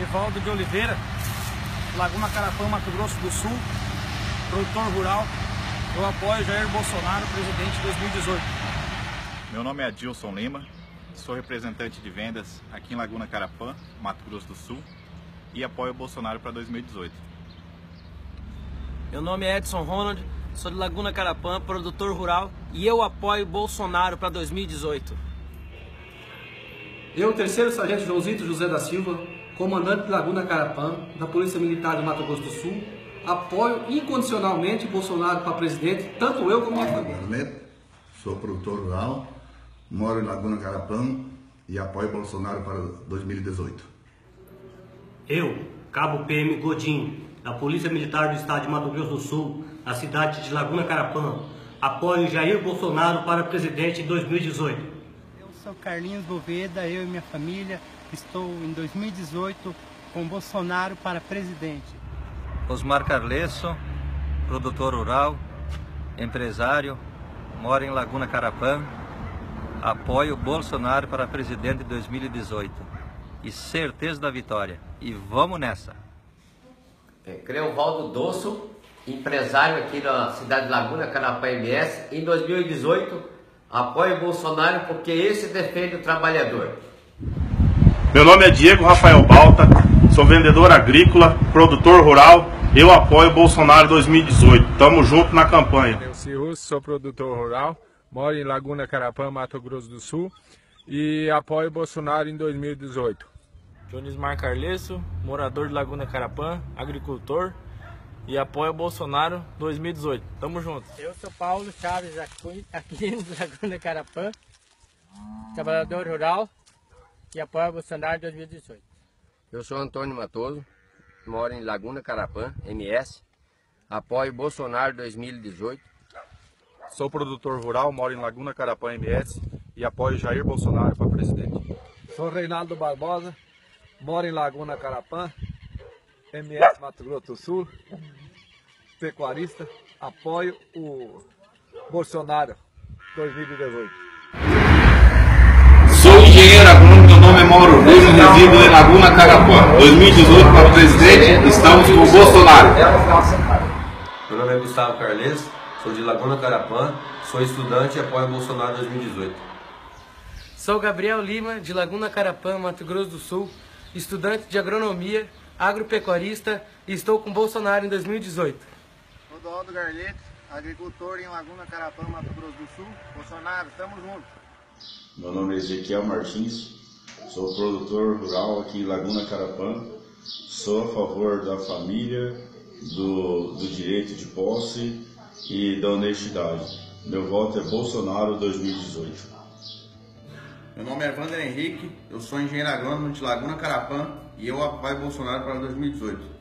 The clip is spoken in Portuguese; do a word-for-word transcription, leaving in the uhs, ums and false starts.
Evaldo de Oliveira, Laguna Carapã, Mato Grosso do Sul, produtor rural. Eu apoio Jair Bolsonaro, presidente dois mil e dezoito. Meu nome é Adilson Lima, sou representante de vendas aqui em Laguna Carapã, Mato Grosso do Sul, e apoio o Bolsonaro para dois mil e dezoito. Meu nome é Edson Ronald, sou de Laguna Carapã, produtor rural, e eu apoio Bolsonaro para dois mil e dezoito. Eu, terceiro sargento Joãozito José da Silva, comandante de Laguna Carapã, da Polícia Militar do Mato Grosso do Sul, apoio incondicionalmente Bolsonaro para presidente, tanto eu como minha família. Sou produtor rural, moro em Laguna Carapã e apoio Bolsonaro para dois mil e dezoito. Eu, Cabo P M Godinho, da Polícia Militar do Estado de Mato Grosso do Sul, na cidade de Laguna Carapã, apoio Jair Bolsonaro para presidente em dois mil e dezoito. Eu sou Carlinhos Boveda, eu e minha família estou em dois mil e dezoito com Bolsonaro para presidente. Osmar Carlesso, produtor rural, empresário, moro em Laguna Carapã, apoio Bolsonaro para presidente de dois mil e dezoito e certeza da vitória. E vamos nessa! É, Creovaldo Dosso, empresário aqui da cidade de Laguna Carapã M S, em dois mil e dezoito apoio Bolsonaro porque esse defende o trabalhador. Meu nome é Diego Rafael Balta, sou vendedor agrícola, produtor rural, eu apoio Bolsonaro dois mil e dezoito. Tamo junto na campanha. Eu sou produtor rural, moro em Laguna Carapã, Mato Grosso do Sul e apoio Bolsonaro em dois mil e dezoito. Jonismar Carlesso, morador de Laguna Carapã, agricultor e apoio Bolsonaro dois mil e dezoito. Tamo junto. Eu sou Paulo Chaves, aqui em Laguna Carapã, trabalhador rural e apoio Bolsonaro dois mil e dezoito. Eu sou Antônio Matoso, moro em Laguna Carapã, M S, apoio Bolsonaro dois mil e dezoito. Sou produtor rural, moro em Laguna Carapã, M S e apoio Jair Bolsonaro para presidente. Sou Reinaldo Barbosa, moro em Laguna Carapã, M S Mato Grosso do Sul, pecuarista, apoio o Bolsonaro dois mil e dezoito. Sou engenheiro agrônomo, meu nome é Mauro Lima, resido em Laguna Carapã. dois mil e dezoito para presidente, estamos com o Bolsonaro. Meu nome é Gustavo Carles, sou de Laguna Carapã, sou estudante e apoio Bolsonaro dois mil e dezoito. Sou Gabriel Lima, de Laguna Carapã, Mato Grosso do Sul, estudante de agronomia, agropecuarista e estou com Bolsonaro em dois mil e dezoito. Rodoaldo Garleto, agricultor em Laguna Carapã, Mato Grosso do Sul. Bolsonaro, tamo junto. Meu nome é Ezequiel Martins, sou produtor rural aqui em Laguna Carapã, sou a favor da família, do, do direito de posse e da honestidade. Meu voto é Bolsonaro dois mil e dezoito. Meu nome é Wander Henrique, eu sou engenheiro agrônomo de Laguna Carapã e eu apoio Bolsonaro para dois mil e dezoito.